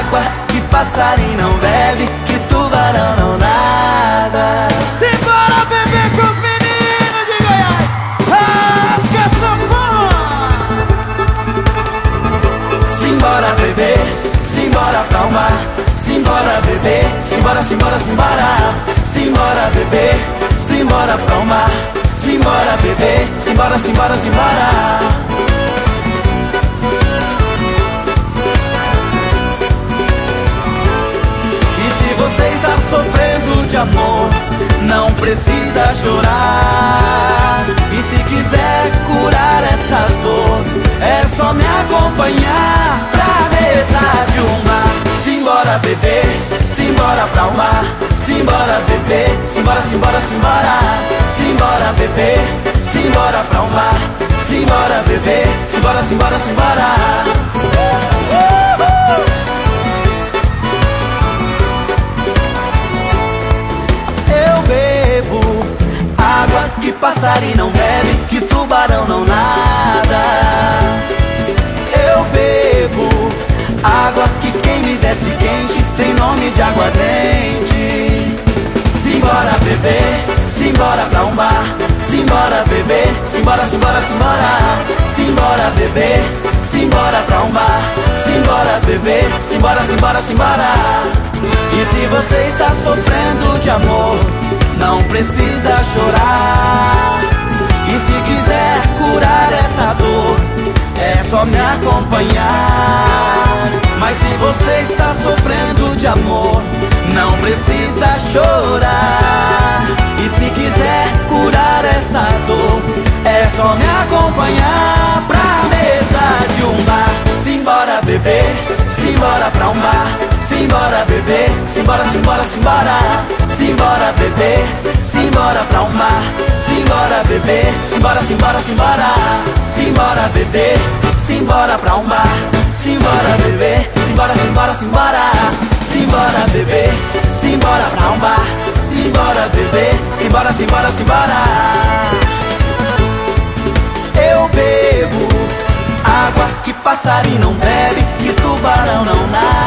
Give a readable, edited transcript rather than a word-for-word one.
água que passarinho não bebe, que tubarão não nada. Simbora beber com os meninos de Goiás, rasga sanfona. Simbora beber, simbora pra o mar. Simbora beber, simbora, simbora, simbora. Simbora beber, simbora pra o mar. Simbora beber, simbora, simbora, simbora. Você está sofrendo de amor, não precisa chorar. E se quiser curar essa dor, é só me acompanhar pra mesa de um bar. Simbora beber, simbora pra o mar. Simbora beber, simbora, simbora, simbora. Simbora beber, simbora pra o mar. Simbora beber, simbora, simbora, simbora. Água que passarinho não bebe, que tubarão não nada. Eu bebo água que quem me desce quente tem nome de aguardente. Simbora beber, simbora pra um bar. Simbora beber, simbora, simbora, simbora. Simbora beber, simbora pra um bar. Simbora beber, simbora, simbora, simbora. E se você está sofrendo de amor, não precisa chorar. E se quiser curar essa dor, é só me acompanhar. Mas se você está sofrendo de amor, não precisa chorar. E se quiser curar essa dor, é só me acompanhar pra mesa de um bar. Simbora beber, simbora pra um bar. Simbora beber, simbora, simbora, simbora. Simbora beber, simbora pra um mar. Simbora beber, simbora, simbora, simbora. Simbora beber, simbora pra um bar. Simbora beber, simbora, simbora, simbora. Simbora beber, simbora pra um bar. Simbora beber, simbora, simbora, simbora. Eu bebo água que passarinho não bebe, que tubarão não nada.